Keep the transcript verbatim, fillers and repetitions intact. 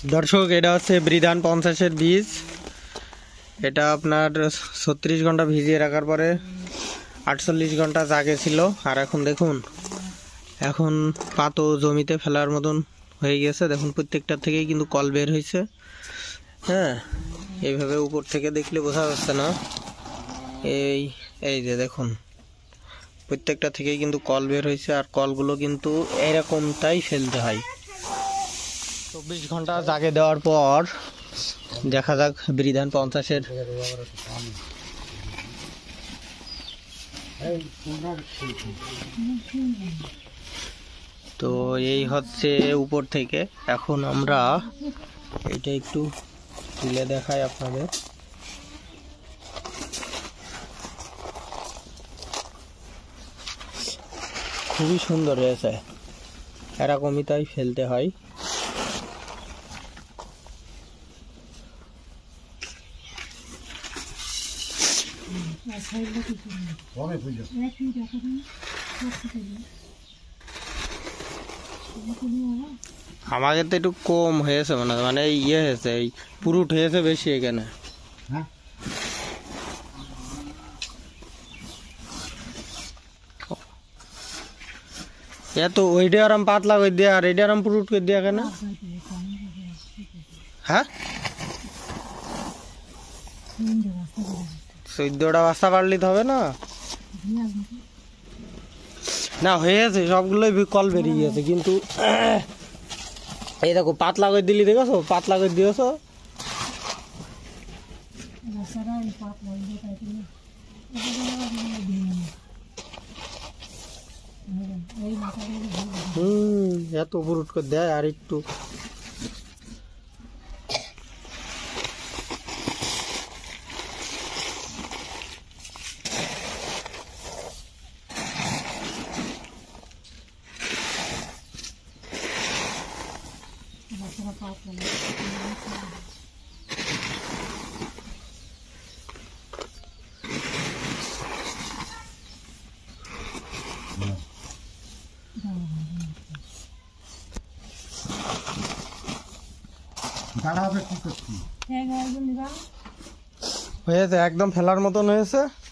দর্শক, এটা হচ্ছে বৃধান পঞ্চাশের বীজ। এটা আপনার ছত্রিশ ঘন্টা ভিজিয়ে রাখার পরে আটচল্লিশ ঘন্টা জাগে ছিল, আর এখন দেখুন এখন পাতো জমিতে ফেলার মতন হয়ে গেছে। দেখুন প্রত্যেকটা থেকেই কিন্তু কল বের হয়েছে। হ্যাঁ, এইভাবে উপর থেকে দেখলে বোঝা যাচ্ছে না। এই এই যে দেখুন প্রত্যেকটা থেকেই কিন্তু কল বের হয়েছে, আর কলগুলো কিন্তু এরকমটাই ফেলতে হয়। চব্বিশ ঘন্টা জাগে দেওয়ার পর দেখা যাক বৃধান পঞ্চাশের তো এই হচ্ছে উপর থেকে। এখন আমরা এটা একটু তুলে দেখাই আপনাদের। খুবই সুন্দর হয়েছে, এরকমই তাই ফেলতে হয়। আমাদের তো একটু কম হয়েছে মনে হয়, মানে ইয়ে হয়েছে, এই পুরুট হয়েছে বেশি এখানে। এত ওইটা আরাম পাতলা করে দিয়ে আর এইটা আরাম পুরুট করে দিয়ে কেন? হ্যাঁ, চোদ্দটা বাস্তা পারলে তো হবে না। না হয়েছে সবগুলোই কল বেরিয়ে গেছে, কিন্তু এই দেখো পাতলা করে দিলি, দেখেছো পাতলা করে দিয়েছো। হম এত পুরুট করে দেয় আর একটু। হয়েছে একদম ফেলার মতন হয়েছে।